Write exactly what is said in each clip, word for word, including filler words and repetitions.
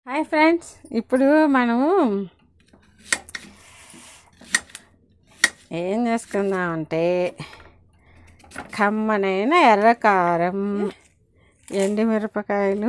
Hi friends, ఇప్పుడు మనము ఏం చేసుకుందామంటే కమ్మనైన ఎర్రకారం, ఎండుమిరపకాయలు,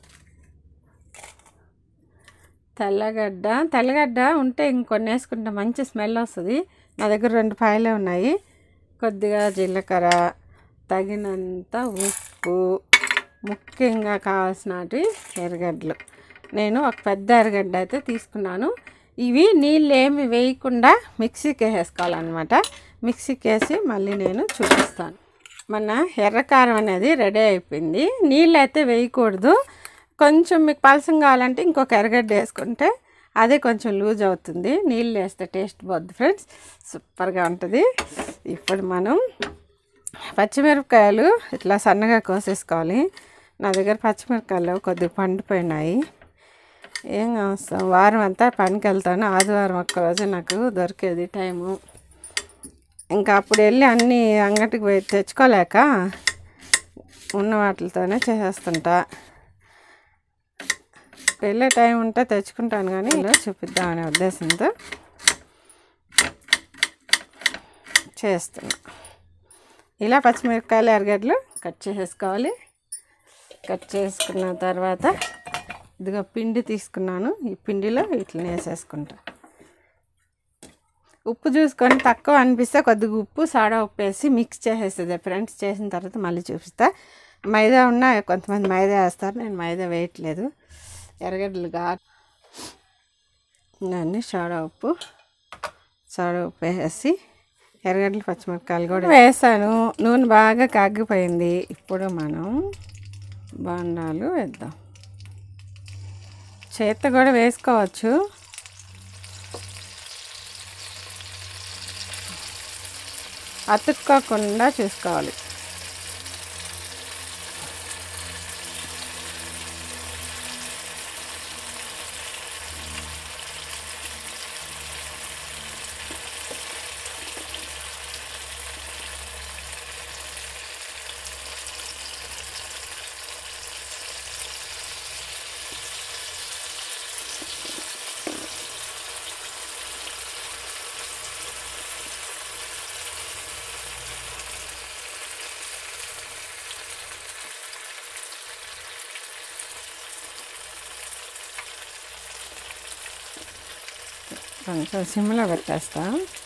తెల్లగడ్డ తెల్లగడ్డ ఉంటే ఇంకొన్ని వేసుకుంటే మంచి స్మెల్ వస్తుంది. నా దగ్గర రెండు పాయలే ఉన్నాయి. కొద్దిగా జీలకర్ర, తగినంత ఉప్పు, ముఖ్యంగా కావాల్సినవి ఎర్రగడ్డలు. నేను ఒక పెద్ద ఎర్రగడ్డ అయితే తీసుకున్నాను. ఇవి నీళ్ళు ఏమి వేయకుండా మిక్సీకి వేసేసుకోవాలన్నమాట. మిక్సీకి వేసి మళ్ళీ నేను చూపిస్తాను. మన ఎర్రకారం అనేది రెడీ అయిపోయింది. నీళ్ళు అయితే వేయకూడదు. కొంచెం మీకు పలసం కావాలంటే ఇంకొక ఎర్రగడ్డ వేసుకుంటే అదే కొంచెం లూజ్ అవుతుంది. నీళ్ళు వేస్తే టేస్ట్ పోద్ది ఫ్రెండ్స్, సూపర్గా ఉంటుంది. ఇప్పుడు మనం పచ్చిమిరపకాయలు ఇట్లా సన్నగా కోసేసుకోవాలి. నా దగ్గర పచ్చిమిరపకాయలు కొద్దిగా పండిపోయినాయి. ఏం చేస్తాం, వారం అంతా పనికి వెళ్తాను. ఆదివారం ఒక్కరోజు నాకు దొరికేది టైము. ఇంకా అప్పుడు వెళ్ళి అన్నీ అంగటికి పోయి తెచ్చుకోలేక ఉన్న వాటితోనే చేసేస్తుంటా. వెళ్ళే టైం ఉంటే తెచ్చుకుంటాను, కానీ ఇలా చూపిద్దామనే ఉద్దేశంతో చేస్తున్నా. ఇలా పచ్చిమిరపకాయలు, ఎర్రగడ్డలు కట్ చేసేసుకోవాలి. కట్ చేసుకున్న తర్వాత ఇదిగో పిండి తీసుకున్నాను. ఈ పిండిలో వీటిని వేసేసుకుంటా. ఉప్పు చూసుకొని తక్కువ అనిపిస్తే కొద్దిగా ఉప్పు, సోడా ఉప్పు వేసి మిక్స్ చేసేస్తుంది ఫ్రెండ్స్. చేసిన తర్వాత మళ్ళీ చూపిస్తా. మైదా ఉన్నా కొంతమంది మైదా వేస్తారు, నేను మైదా వేయట్లేదు. ఎర్రగడ్డలుగా దాన్ని సోడా ఉప్పు సోడా ఉప్పు వేసి ఎర్రగడ్డలు, పచ్చిమిరపకాయలు కూడా వేసాను. నూనె బాగా కాగిపోయింది. ఇప్పుడు మనం బాండాలు వేద్దాం. చేత్తో కూడా వేసుకోవచ్చు. అతుక్కోకుండా చూసుకోవాలి. కొంచెం సిమ్లో పెట్టేస్తా.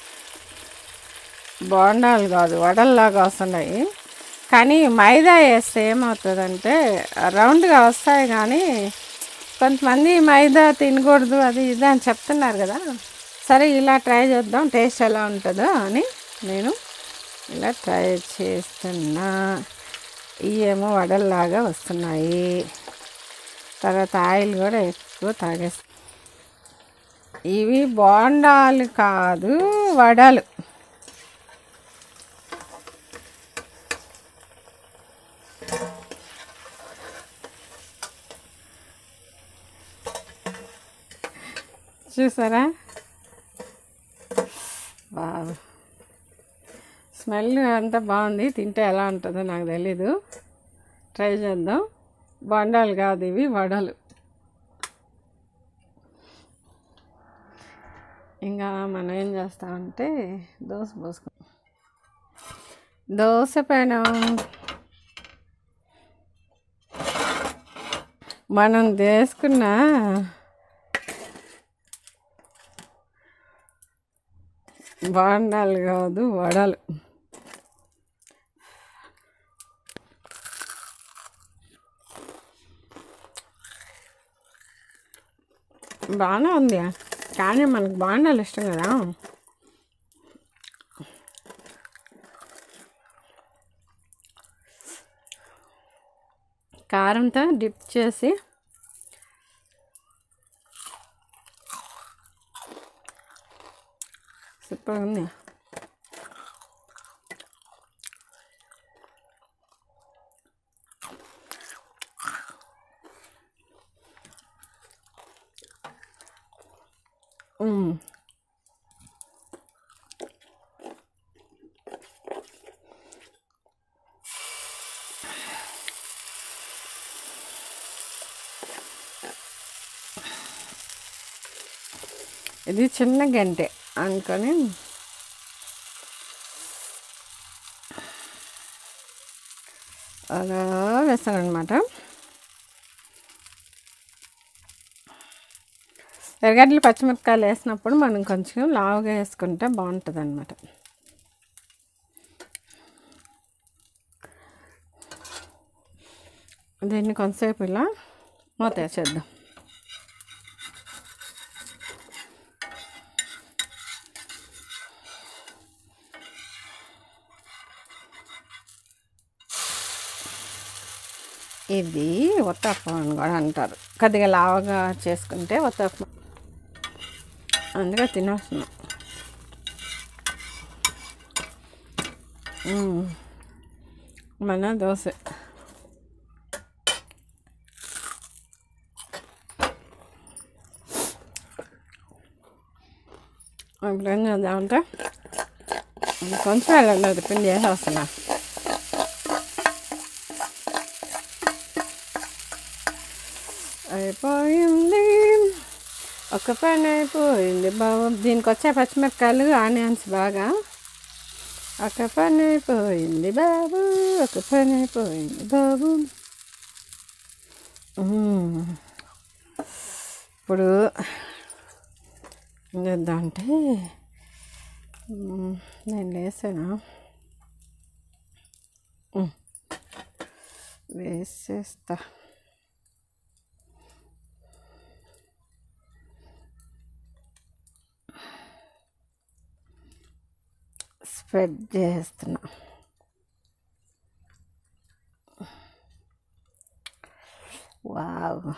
బోండాలు కాదు, వడల్లాగా వస్తున్నాయి. కానీ మైదా వేస్తే ఏమవుతుందంటే రౌండ్గా వస్తాయి. కానీ కొంతమంది మైదా తినకూడదు అది ఇది అని చెప్తున్నారు కదా. సరే, ఇలా ట్రై చేద్దాం, టేస్ట్ ఎలా ఉంటుందో అని నేను ఇలా ట్రై చేస్తున్నా. ఇవేమో వడల్లాగా వస్తున్నాయి. తర్వాత ఆయిల్ కూడా ఎక్కువ తాగేస్తాను. ఇవి బోండాలు కాదు, వడలు. చూసారా, బాగా స్మెల్ అంతా బాగుంది. తింటే ఎలా ఉంటుందో నాకు తెలీదు. ట్రై చేద్దాం. బోండాలు కాదు, ఇవి వడలు. ఇంకా మనం ఏం చేస్తామంటే దోశ పోసుకుంటాం. దోశ పైన మనం చేసుకున్న బోండాలు కాదు, వడలు. బాగానే ఉంది, కానీ మనకు బోండాలు ఇష్టం కదా. కారంతో డిప్ చేసి సూపర్ ఉంది. ఇది చిన్న గంటె అనుకొని అలా వేస్తాను అనమాట. ఎర్రగడ్డలు పచ్చిమిరపకాయలు వేసినప్పుడు మనం కొంచెం లావుగా వేసుకుంటే బాగుంటుంది అనమాట. దీన్ని కొంతసేపు ఇలా మూత వేసేద్దాం. ఇది ఉత్తప్పం అని కూడా అంటారు. కొద్దిగా లావుగా చేసుకుంటే ఉత్తప్పం, అందుకే తినేస్తున్నాం. మన దోశ ఇప్పుడు ఏం చేద్దామంటే కొంచెం వెళ్ళలేదు పిండి వేసి వస్తున్నా. అయిపోయింది, ఒక పని అయిపోయింది బాబు. దీనికి వచ్చే పచ్చిమిరపకాయలు ఆనియన్స్ బాగా. ఒక పని అయిపోయింది బాబు, ఒక పని అయిపోయింది బాబు. ఇప్పుడు ఏం చేద్దామంటే నేను వేసాను, వేసేస్తా. స్ప్రెడ్ చేస్తున్నా. వావ్,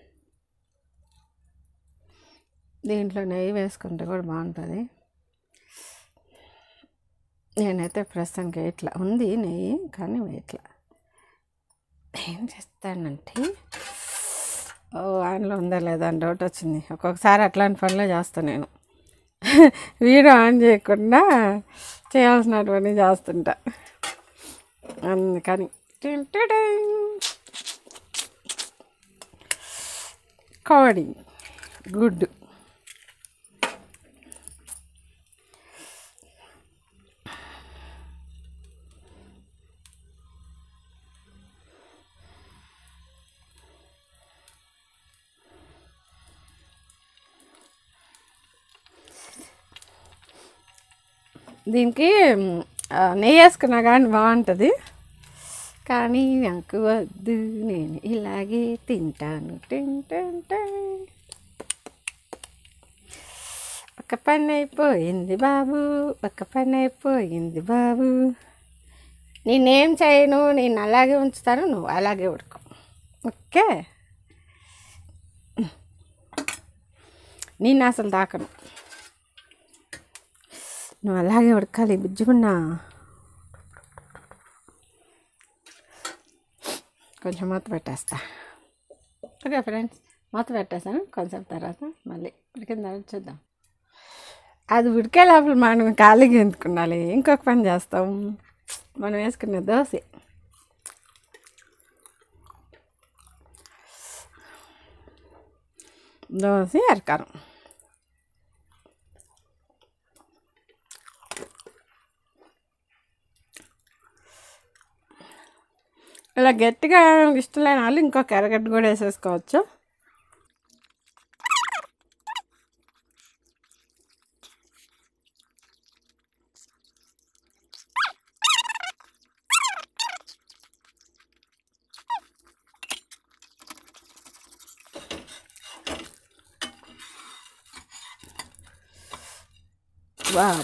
దీంట్లో నెయ్యి వేసుకుంటే కూడా బాగుంటుంది. నేనైతే ప్రస్తుతానికి ఇట్లా ఉంది నెయ్యి, కానీ ఇట్లా ఏం చేస్తానంటే ఓ ఆన్లో ఉందా లేదా అని డౌట్ వచ్చింది. ఒక్కొక్కసారి అట్లాంటి పనులే చేస్తాను నేను. వీడియో ఆన్ చేయకుండా చేయాల్సినటువంటి చేస్తుంటా. అందుకని కోడి గుడ్డు దీనికి నెయ్యి వేసుకున్నా కానీ బాగుంటుంది, కానీ నాకు వద్దు, నేను ఇలాగే తింటాను. తింటా ఒక పని అయిపోయింది బాబు, ఒక పని అయిపోయింది బాబు. నేనేం చేయను, నేను అలాగే ఉంచుతాను, నువ్వు అలాగే ఉడుకో. ఓకే, నేను అసలు తాకను, నువ్వు అలాగే ఉడకాలి బుజ్జుకున్నా. కొంచెం మూత పెట్టేస్తా. ఓకే ఫ్రెండ్స్, మూత పెట్టేస్తాను. కొంచెం తర్వాత మళ్ళీ ఉడికిన తర్వాత చూద్దాం. అది ఉడికే లోపల మనం ఖాళీగా ఎందుకున్నాలి, ఇంకొక పని చేస్తాం. మనం వేసుకున్న దోశ దోశ అరకారం. ఇలా గట్టిగా ఇష్టం లేని వాళ్ళు ఇంకొక ఎర్రగడ్డ కూడా వేసేసుకోవచ్చు. వావ్,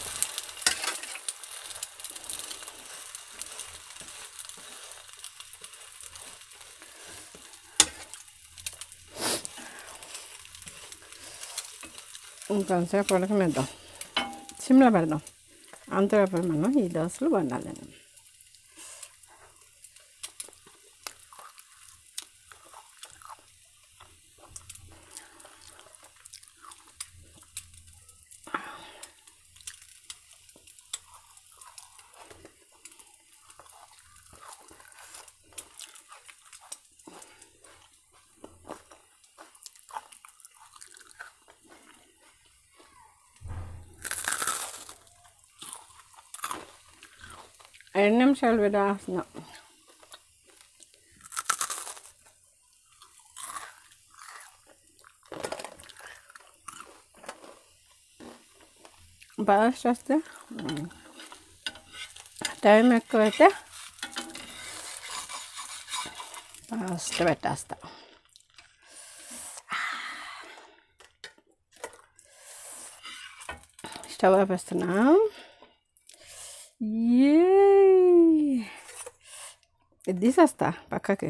ఇంకొంచెంసేపు ఉడకనిద్దాం, సిమ్లో పెడదాం. అంతవరకు మనం ఈ దోశలు వండాలని. రెండు నిమిషాలు విడాస్తున్నాం. ఫాస్ట్ వస్తే టైం ఎక్కువైతే ఫాస్ట్ పెట్టేస్తా. స్టవ్ ఆపేస్తున్నా. ఏ ఇది తీసేస్తా పక్కకి.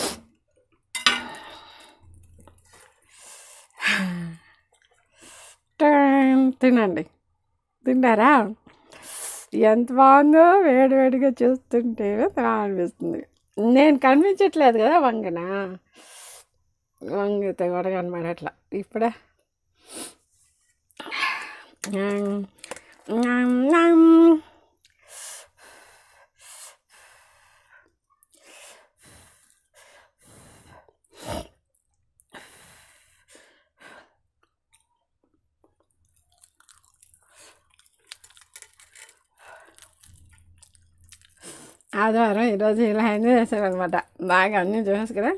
తినండి. తింటారా? ఎంత బాగుందో వేడి వేడిగా చూస్తుంటే అనిపిస్తుంది. నేను కనిపించట్లేదు కదా వంగన, వంగితే కూడా కనబడట్లా ఇప్పుడే. ఆదివారం ఈరోజు ఇలా ఎంజాయ్ చేశారనమాట. బాగా అన్నీ చూసి కదా.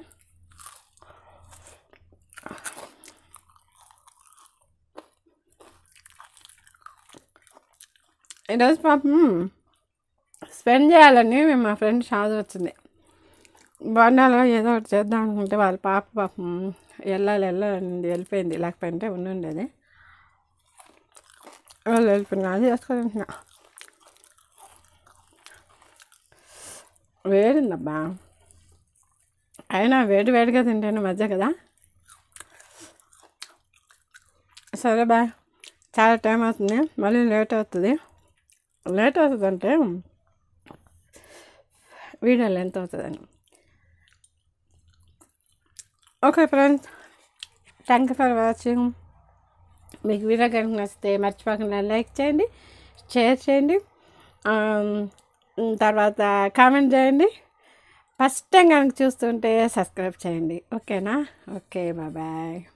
ఈరోజు పాపం స్పెండ్ చేయాలని మా ఫ్రెండ్ షాదు వచ్చింది. బొండాలో ఏదో ఒకటి చేద్దాం అనుకుంటే వాళ్ళ పాప పాపం వెళ్ళాలి వెళ్ళాలి వెళ్ళిపోయింది. లేకపోతే ఉండి ఉండేది. వాళ్ళు వెళ్ళిపోయినా అది చేసుకుంటున్నా. వేడిందబ్బా, అయినా వేడి వేడిగా తింటేనే మధ్య కదా. సరే బాయ్, చాలా టైం అవుతుంది, మళ్ళీ లేట్ అవుతుంది. లేట్ అవుతుందంటే వీడియో లెంత్ అవుతుందని. Okay friends, thank you for watching. మీకు వీడియో కనుక నచ్చితే మర్చిపోకుండా లైక్ చేయండి, షేర్ చేయండి, తర్వాత కామెంట్ చేయండి. ఫస్ట్ టైం కనుక చూస్తుంటే సబ్స్క్రైబ్ చేయండి. ఓకేనా? Okay, bye bye.